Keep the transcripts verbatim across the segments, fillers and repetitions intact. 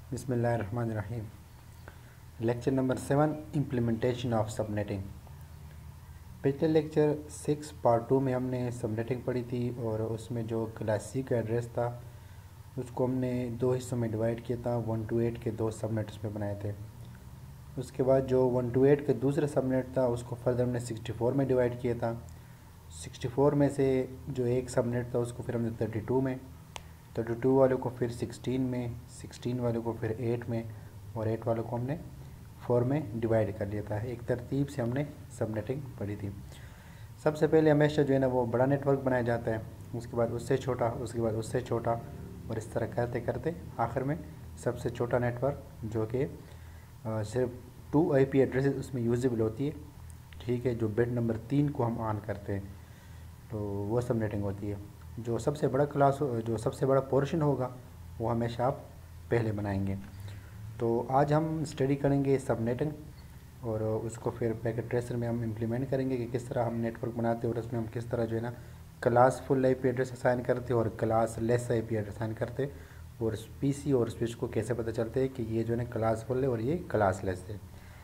बिस्मिल्लाहिर्रहमानिर्रहीम। Lecture number seven, implementation of subnetting. पिछले lecture six part two में हमने सबनेटिंग पढ़ी थी और उसमें जो क्लास का एड्रेस था उसको हमने दो हिस्सों में डिवाइड किया था। वन टू एट के दो सबनेट्स में बनाए थे। उसके बाद जो वन टू एट के दूसरा सबनेट था उसको फर्दर हमने सिक्सटी फोर में डिवाइड किया था। सिक्सटी फोर में से जो एक सबनेट था उसको फिर हमने थर्टी टू में, थर्टी टू वालों को फिर सिक्सटीन में, सिक्सटीन वालों को फिर एट में और एट वालों को हमने फोर में डिवाइड कर लिया था। एक तरतीब से हमने सबनेटिंग पढ़ी थी। सबसे पहले हमेशा जो है ना वो बड़ा नेटवर्क बनाया जाता है, उसके बाद उससे छोटा, उसके बाद उससे छोटा और इस तरह करते करते आखिर में सबसे छोटा नेटवर्क जो कि सिर्फ टू आई पी एड्रेसेस उसमें यूजेबल होती है, ठीक है, जो बिट नंबर तीन को हम ऑन करते हैं तो वो सबनेटिंग होती है। जो सबसे बड़ा क्लास जो सबसे बड़ा पोर्शन होगा वो हमेशा आप पहले बनाएंगे। तो आज हम स्टडी करेंगे सबनेटिंग और उसको फिर पैकेट ट्रेसर में हम इम्प्लीमेंट करेंगे कि किस तरह हम नेटवर्क बनाते हैं और उसमें हम किस तरह जो है ना classful I P address assign करते हैं और classless I P address assign करते हैं और पीसी और स्विच को कैसे पता चलते हैं कि ये जो है ना क्लास फुल है और ये क्लास लेस है।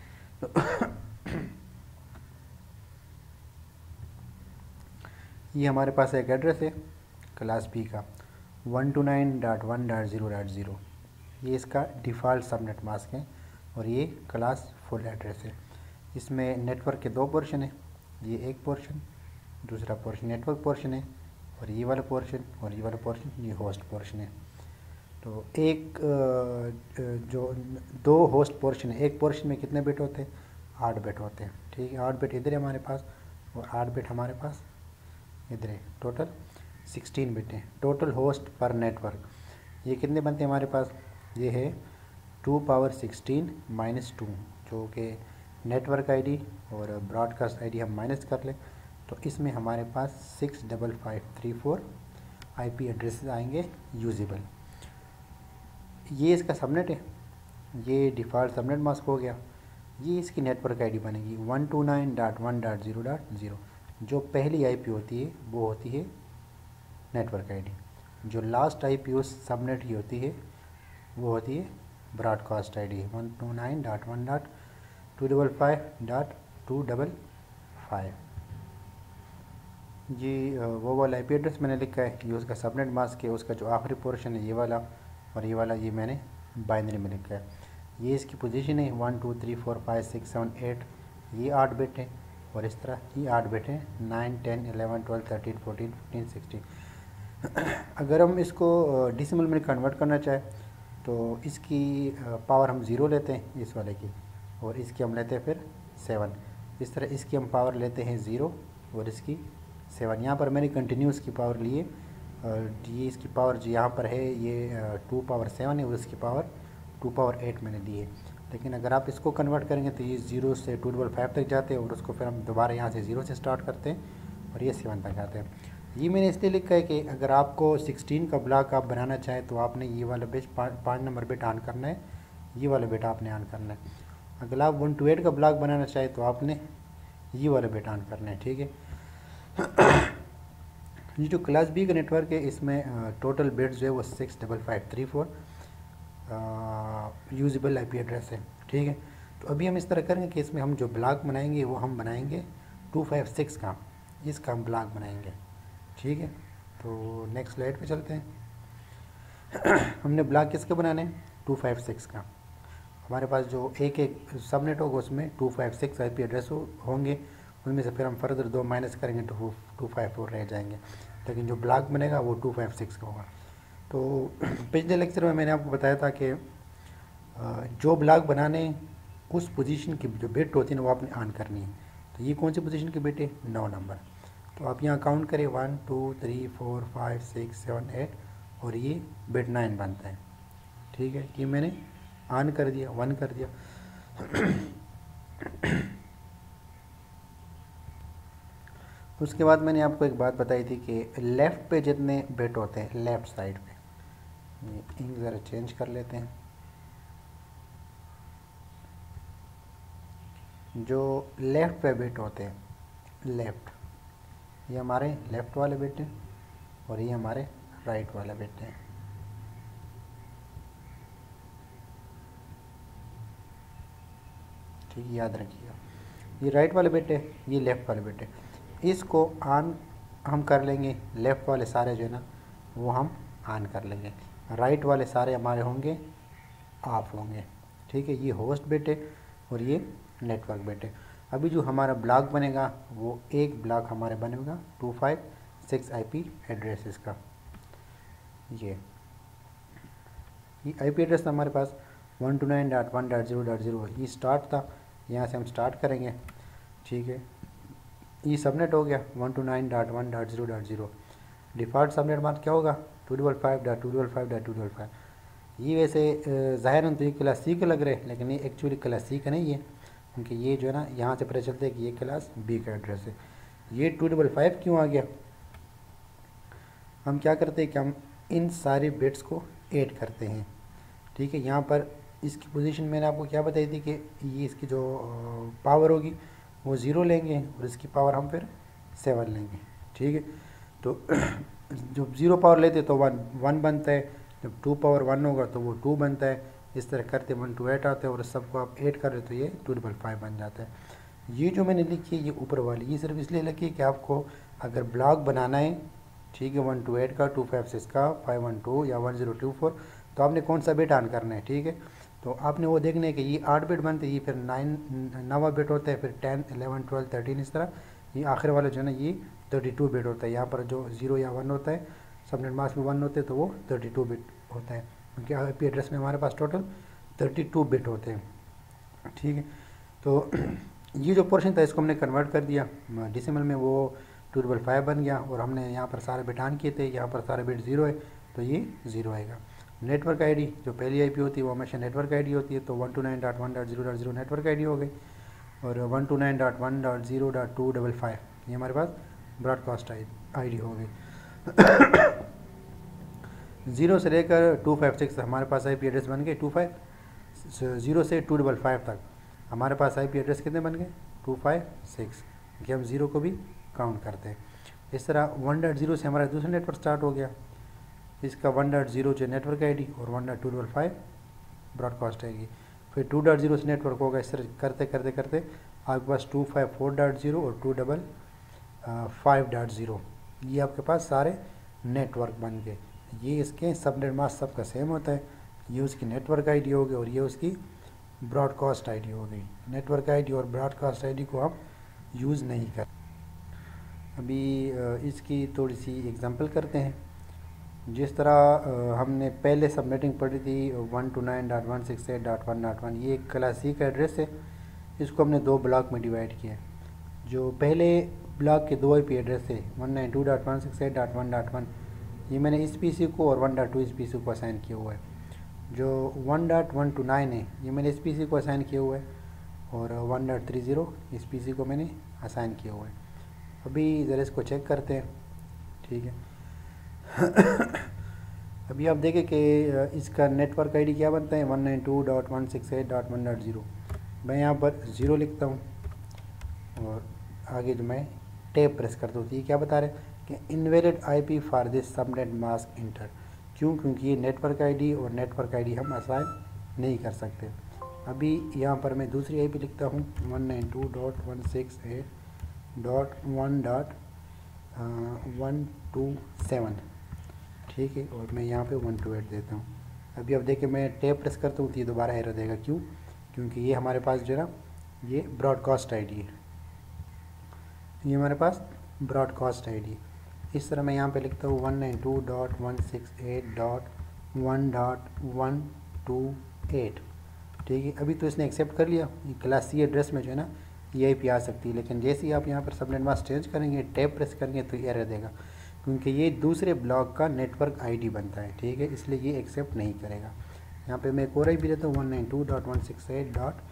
ये हमारे पास एक एड्रेस है क्लास बी का one two nine dot one dot zero dot zero, ये इसका डिफ़ॉल्ट सबनेट मास्क है और ये क्लास फुल एड्रेस है। इसमें नेटवर्क के दो पोर्शन है, ये एक पोर्शन, दूसरा पोर्शन नेटवर्क पोर्शन है और ये वाला पोर्शन और ये वाला पोर्शन ये होस्ट पोर्शन है। तो एक जो दो होस्ट पोर्शन है, एक पोर्शन में कितने बिट होते हैं? आठ बिट होते हैं, ठीक है। आठ बिट इधर है हमारे पास और आठ बिट हमारे पास इधर है। टोटल सिक्सटीन बिट हैं टोटल होस्ट पर नेटवर्क। ये कितने बनते हैं हमारे पास? ये है two power sixteen minus two, जो कि नेटवर्क आईडी और ब्रॉडकास्ट आईडी हम माइनस कर लें तो इसमें हमारे पास six double five three four I P addresses आएंगे यूजेबल। ये इसका सबनेट है, ये डिफ़ॉल्ट सबनेट मास्क हो गया। ये इसकी नेटवर्क आईडी बनेगी one two nine dot one dot zero dot zero. जो पहली आईपी होती है वो होती है नेटवर्क आईडी, जो लास्ट आईपी उस सबनेट की होती है वो होती है broadcast ID one two nine dot one dot two double five dot two double five. जी वो वाला आईपी एड्रेस मैंने लिखा है, ये उसका सबनेट मास्क है। उसका जो आखिरी पोर्शन है ये वाला और ये वाला ये मैंने बाइनरी में लिखा है। ये इसकी पोजीशन है one two three four five six seven eight, ये आठ बिट है और इस तरह ये आठ बिट हैं nine ten eleven twelve thirteen fourteen fifteen sixteen. अगर हम इसको डेसिमल में कन्वर्ट करना चाहें तो इसकी पावर हम ज़ीरो लेते हैं इस वाले की और इसकी हम लेते हैं फिर सेवन। इस तरह इसकी हम पावर लेते हैं ज़ीरो और इसकी सेवन। यहाँ पर मैंने कंटिन्यूस की पावर लिए और ये इसकी पावर जो यहाँ पर है ये टू पावर सेवन है और इसकी पावर टू पावर एट मैंने दी है। लेकिन अगर आप इसको कन्वर्ट करेंगे तो ये ज़ीरो से टू डबल फाइव तक जाते हैं और उसको फिर हम दोबारा यहाँ से ज़ीरो से स्टार्ट करते हैं और ये सेवन तक आते हैं। ये मैंने इसलिए लिखा है कि अगर आपको सिक्सटीन का ब्लॉक आप बनाना चाहें तो आपने ये वाला बिट पाँच नंबर बिट ऑन करना है, ये वाला बिट आपने ऑन करना है। अगर आप वन टू एट का ब्लॉक बनाना चाहें तो आपने ये वाला बिट ऑन करना है, ठीक है। ये जो क्लास बी का नेटवर्क है इसमें टोटल बिट जो है वो six double five three four usable I P address है, ठीक है। तो अभी हम इस तरह करेंगे कि इसमें हम जो ब्लॉक बनाएंगे वो हम बनाएंगे टू फाइव सिक्स का, इसका हम ब्लॉक बनाएंगे, ठीक है। तो नेक्स्ट स्लाइड पे चलते हैं। हमने ब्लॉक किसके बनाने हैं? टू फाइव सिक्स का। हमारे पास जो एक एक सबनेट होगा उसमें two five six I P address होंगे, उनमें से फिर हम फर्दर दो माइनस करेंगे तो टू फाइव फोर रह जाएंगे, लेकिन जो ब्लॉक बनेगा वो टू फाइव सिक्स का होगा। तो पिछले लेक्चर में मैंने आपको बताया था कि जो ब्लॉक बनाने उस पोजीशन की जो बिट होती है ना वो आपने ऑन करनी है। तो ये कौन सी पोजीशन की बिट है? नौ नंबर। तो आप यहाँ काउंट करें one two three four five six seven eight और ये बिट नाइन बनता है, ठीक है। ये मैंने ऑन कर दिया, वन कर दिया। उसके बाद मैंने आपको एक बात बताई थी कि लेफ़्ट पे जितने बिट होते हैं लेफ़्ट साइड पे, ये इंक ज़रा चेंज कर लेते हैं। जो लेफ़्ट पे बिट होते हैं, लेफ़्ट, ये हमारे लेफ़्ट वाले बिट हैं और ये हमारे राइट वाला बिट है। ठीक है, याद रखिएगा। ये राइट वाले बिट है, ये लेफ़्ट वाले बिट है। इसको ऑन हम कर लेंगे, लेफ़्ट वाले सारे जो है ना वो हम ऑन कर लेंगे, राइट वाले सारे हमारे होंगे ऑफ होंगे। ठीक है, ये होस्ट बिट है और ये नेटवर्क बिट है। अभी जो हमारा ब्लॉक बनेगा वो एक ब्लॉक हमारे बनेगा two five six I P addresses का। ये ये आई पी एड्रेस था हमारे पास one two nine dot one dot zero dot zero, ये स्टार्ट था, यहाँ से हम स्टार्ट करेंगे। ठीक है, ये सबनेट हो गया one two nine dot one dot zero dot zero. Default subnet मान क्या होगा two double five dot two double five dot two double five. ये वैसे ज़ाहिर तो ये क्लास सी के लग रहे हैं, लेकिन ये एक्चुअली क्लास सी का नहीं है, क्योंकि ये जो है ना यहाँ से पता चलता है कि ये क्लास बी का एड्रेस है। ये टू डबल फाइव क्यों आ गया, हम क्या करते हैं कि हम इन सारे बिट्स को ऐड करते हैं। ठीक है, यहाँ पर इसकी पोजीशन मैंने आपको क्या बताई थी कि ये इसकी जो पावर होगी वो ज़ीरो लेंगे और इसकी पावर हम फिर सेवन लेंगे। ठीक है, तो जब ज़ीरो पावर लेते तो वन वन बनता है, जब टू पावर वन होगा तो वो टू बनता है। इस तरह करते वन टू एट आते हैं और सबको आप ऐड कर रहे तो ये टू डबल फाइव बन जाता है। ये जो मैंने लिखी है ये ऊपर वाली, ये सिर्फ इसलिए लिखी है कि आपको अगर ब्लॉक बनाना है, ठीक है, वन टू एट का, टू फाइव सिक्स का, फाइव वन टू या वन ज़ीरो टू फोर, तो आपने कौन सा बिट ऑन करना है। ठीक है, तो आपने वो देखना है कि ये आठ बिट बनते हैं, ये फिर नाइन नवा बिट होता है, फिर टेन एलेवन ट्वेल्व थर्टीन, इस तरह ये आखिर वाला जो है ना ये थर्टी टू बिट होता है। यहाँ पर जो ज़ीरो या वन होता है, सबनेट मास्क में वन होते हैं तो वो थर्टी टू बिट होता है, क्योंकि आई पी एड्रेस में हमारे पास टोटल थर्टी टू बिट होते हैं। ठीक है, तो ये जो पोर्शन था इसको हमने कन्वर्ट कर दिया डेसिमल में, वो टू डबल फाइव बन गया और हमने यहाँ पर सारे बिट ऑन किए थे, यहाँ पर सारे बिट ज़ीरो है तो ये ज़ीरो आएगा। नेटवर्क आईडी जो पहली आईपी होती है वो हमेशा नेटवर्क आईडी होती है, तो one two nine dot one dot zero dot zero network ID हो गई और one two nine dot one dot zero dot two double five ये हमारे पास ब्रॉडकास्ट आईडी हो गई। ज़ीरो से लेकर टू फाइव सिक्स हमारे पास आईपी एड्रेस बन गए, टू फाइव ज़ीरो से टू डबल फाइव तक हमारे पास आईपी एड्रेस कितने बन गए टू फाइव सिक्स, क्योंकि हम ज़ीरो को भी काउंट करते हैं। इस तरह वन डॉट ज़ीरो से हमारा दूसरा नेटवर्क स्टार्ट हो गया, इसका वन डॉट ज़ीरो जो नेटवर्क आईडी और one dot two double five broadcast आएगी, फिर टू डॉट ज़ीरो से नेटवर्क होगा। इस तरह करते करते करते आपके पास two five four dot zero और two double five dot zero ये आपके पास सारे नेटवर्क बन गए। ये इसके सबनेट मास्क सबका सेम होता है, ये उसकी नेटवर्क आईडी हो गई और ये उसकी ब्रॉडकास्ट आईडी हो गई। नेटवर्क आईडी और ब्रॉडकास्ट आईडी को हम यूज़ नहीं कर। अभी इसकी थोड़ी सी एग्जांपल करते हैं। जिस तरह हमने पहले सबनेटिंग पढ़ी थी one two nine dot one six eight dot one dot one, ये एक क्लास सी का एड्रेस है, इसको हमने दो ब्लॉक में डिवाइड किया। जो पहले ब्लॉक के दो आई पी एड्रेस है one nine two dot one six eight dot one dot one, ये मैंने इस पी सी को और वन डॉट टू इस पी सी को असाइन किया हुआ है। जो one dot one two nine है ये मैंने इस पी सी को असाइन किया हुआ है और वन डॉट थ्री ज़ीरो इस पी सी को मैंने असाइन किया हुआ है। अभी ज़रा इसको चेक करते हैं। ठीक है, अभी आप देखें कि इसका नेटवर्क आईडी क्या बनता है one nine two dot one six eight dot one dot zero. मैं यहाँ पर ज़ीरो लिखता हूँ और आगे जो मैं टैब प्रेस करता हूँ तो ये क्या बता रहे हैं कि invalid IP for this subnet mask enter. क्यों? क्योंकि ये नेटवर्क आईडी और नेटवर्क आईडी हम असाइन नहीं कर सकते। अभी यहाँ पर मैं दूसरी आईपी लिखता हूँ one nine two dot one six eight dot one dot one two seven. ठीक है, और मैं यहाँ पे वन टू एट देता हूँ। अभी अब देखिए मैं टैब प्रेस करता हूँ तो ये दोबारा एरर देगा। क्यों? क्योंकि ये हमारे पास जो है ना ये ब्रॉडकास्ट आईडी है, ये हमारे पास ब्रॉडकास्ट आईडी है। इस तरह मैं यहाँ पे लिखता हूँ one nine two dot one six eight dot one dot one two eight. ठीक है, अभी तो इसने एक्सेप्ट कर लिया, ये क्लास सी एड्रेस में जो है ना ये आई पी आ सकती है, लेकिन जैसे ही आप यहाँ पर सबनेट मास्क चेंज करेंगे टैब प्रेस करेंगे तो एरर देगा, क्योंकि ये दूसरे ब्लॉक का नेटवर्क आईडी बनता है। ठीक है, इसलिए ये एक्सेप्ट नहीं करेगा। यहाँ पे मैं एक और आई भी देता हूँ one nine two dot one six eight dot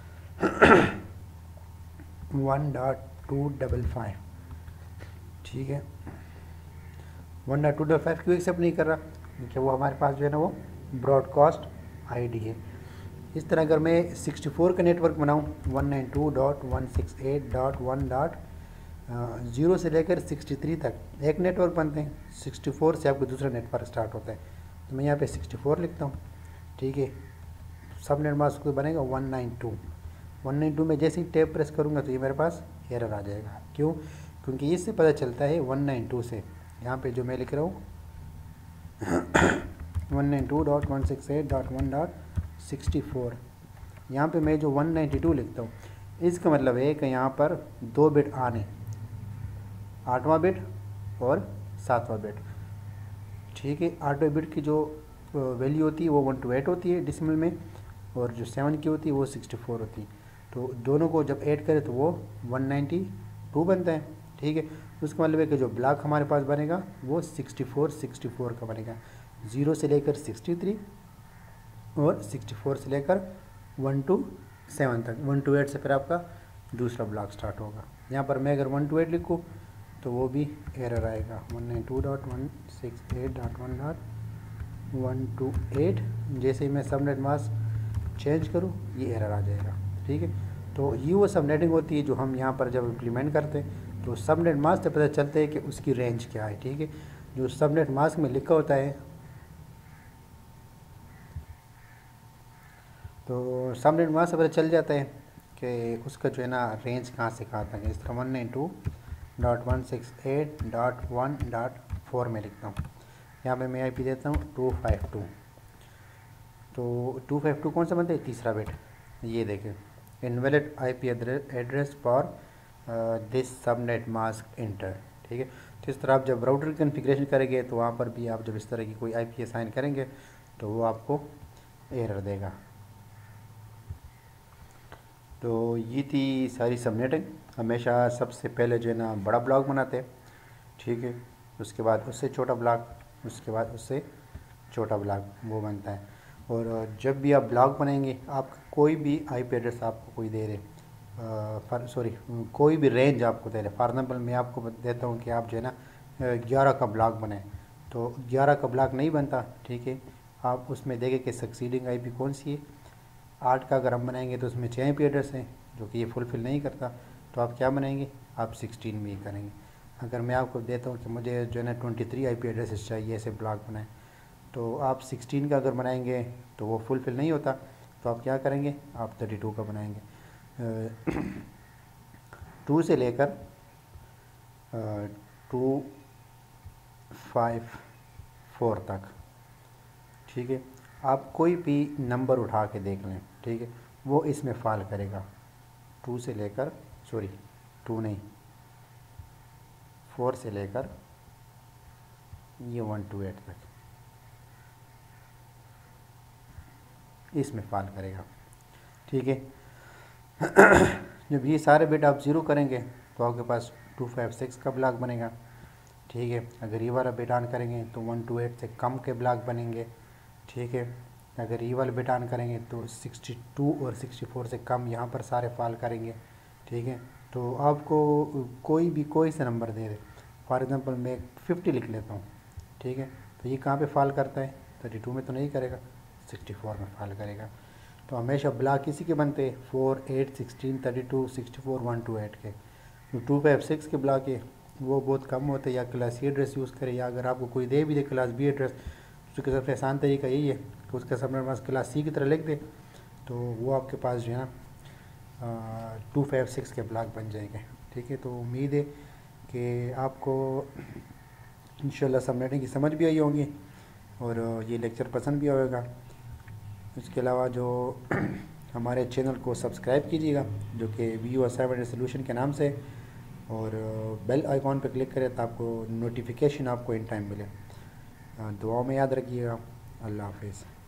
one dot two double five. ठीक है, one dot two double five क्यों एक्सेप्ट नहीं कर रहा? क्योंकि वो हमारे पास जो है ना वो ब्रॉडकास्ट आईडी है। इस तरह अगर मैं सिक्सटी फोर का नेटवर्क बनाऊँ one nine two dot one six eight dot one dot zero से लेकर सिक्सटी थ्री तक एक नेटवर्क बनते हैं, सिक्सटी फोर से आपको दूसरा नेटवर्क स्टार्ट होता है, तो मैं यहाँ पे सिक्सटी फोर लिखता हूँ। ठीक है, सब नेट मास्क बनेगा one nine two one nine two में जैसे ही टैब प्रेस करूँगा तो ये मेरे पास एरर आ जाएगा। क्यों? क्योंकि इससे पता चलता है वन नाइन टू से, यहाँ पे जो मैं लिख रहा हूँ one nine two dot one six eight dot one dot sixty four, यहाँ पे मैं जो वन नाइन्टी टू लिखता हूँ इसका मतलब है कि यहाँ पर दो बिट आने, आठवां बिट और सातवां बिट। ठीक है, आठवें बिट की जो वैल्यू होती है वो वन टू एट होती है डिसिमल में, और जो सेवन की होती है वो सिक्सटी फोर होती है। तो दोनों को जब ऐड करें तो वो वन नाइन्टी टू बनता है। ठीक है, उसका मतलब है कि जो ब्लॉक हमारे पास बनेगा वो सिक्सटी फोर सिक्सटी फोर का बनेगा, ज़ीरो से लेकर सिक्सटी थ्री और सिक्सटी फोर से लेकर वन टू सेवन तक। वन टू एट से फिर आपका दूसरा ब्लॉक स्टार्ट होगा। यहाँ पर मैं अगर वन टू एट लिखूँ तो वो भी एरर आएगा, one nine two dot one six eight dot one dot one two eight. जैसे ही मैं सबनेट मास्क चेंज करूँ ये एरर आ जाएगा। ठीक है, तो ये वो सबनेटिंग होती है जो हम यहाँ पर जब इम्प्लीमेंट करते हैं तो सबनेट मास्क से पता चलता है कि उसकी रेंज क्या है। ठीक है, जो सबनेट मास्क में लिखा होता है तो सबनेट मास्क से पता चल जाता है कि उसका जो है ना रेंज कहाँ से कहाँ तक है। इस तरह one nine two dot one six eight dot one dot four में लिखता हूँ। यहाँ पे मैं आई पी देता हूँ टू फाइव टू। तो टू फाइव टू कौन सा बनता है? तीसरा बिट। ये देखें, invalid I P address for this subnet mask enter. ठीक है, तो इस तरह आप जब राउटर कॉन्फ़िगरेशन करेंगे तो वहाँ पर भी आप जब इस तरह की कोई आई पी असाइन करेंगे तो वो आपको एरर देगा। तो ये थी सारी सबनेटिंग। हमेशा सबसे पहले जो है ना बड़ा ब्लॉक बनाते हैं। ठीक है, उसके बाद उससे छोटा ब्लॉक, उसके बाद उससे छोटा ब्लॉक वो बनता है। और जब भी आप ब्लॉक बनाएंगे, आप कोई भी आईपी एड्रेस आपको कोई दे रहे फॉर सॉरी कोई भी रेंज आपको दे रहे, फॉर एग्जाम्पल मैं आपको देता हूँ कि आप जो है ना ग्यारह का ब्लॉक बनाएं, तो ग्यारह का ब्लॉक नहीं बनता। ठीक है, आप उसमें देखें कि सक्सीडिंग आईपी कौन सी है। आठ का अगर हम बनाएंगे तो उसमें छः आईपी एड्रेस हैं जो कि ये फुलफ़िल नहीं करता, तो आप क्या बनाएंगे? आप सिक्सटीन में ही करेंगे। अगर मैं आपको देता हूँ कि मुझे जो है ना twenty three I P addresses चाहिए ऐसे ब्लॉक बनाएं, तो आप सिक्सटीन का अगर बनाएंगे तो वो फुलफ़िल नहीं होता, तो आप क्या करेंगे? आप थर्टी टू का बनाएंगे। टू से लेकर टू फाइव फोर तक। ठीक है, आप कोई भी नंबर उठा के देख लें। ठीक है, वो इसमें फॉल करेगा। टू से लेकर सॉरी टू नहीं फोर से लेकर ये वन टू एट तक इसमें फॉल करेगा। ठीक है, जब ये सारे बिट आप ज़ीरो करेंगे तो आपके पास टू फाइव सिक्स का ब्लॉक बनेगा। ठीक है, अगर ये वाला बिट ऑन करेंगे तो वन टू एट से कम के ब्लॉक बनेंगे। ठीक है, अगर ये वाला बिट ऑन करेंगे तो सिक्सटी टू और सिक्सटी फोर से कम यहाँ पर सारे फॉल करेंगे। ठीक है, तो आपको कोई भी कोई सा नंबर दे दे, फॉर एग्जांपल मैं फिफ्टी लिख लेता हूँ। ठीक है, तो ये कहाँ पे फॉल करता है? थर्टी टू में तो नहीं करेगा, सिक्सटी फोर में फॉल करेगा। तो हमेशा ब्लॉक इसी के बनते हैं, four eight sixteen thirty two sixty four one two eight के। जो टू फाइव सिक्स के ब्लॉक है वो बहुत कम होते हैं, या क्लास सी एड्रेस यूज़ करें, या अगर आपको कोई दे भी दे क्लास बी एड्रेस तो उसका सबसे आसान तरीका यही है कि उसका सबनेट मास्क क्लास सी की तरह लिख दे, तो वो आपके पास जो है ना टू फाइव सिक्स के ब्लॉक बन जाएंगे। ठीक है, तो उम्मीद है कि आपको इंशाल्लाह सबनेटिंग की समझ भी आई होगी और ये लेक्चर पसंद भी होगा। इसके अलावा जो हमारे चैनल को सब्सक्राइब कीजिएगा जो कि वीओ असाइनमेंट सोल्यूशन के नाम से, और बेल आइकॉन पर क्लिक करें तो आपको नोटिफिकेशन आपको इन टाइम मिले। दुआओं में याद रखिएगा। अल्लाह हाफिज़।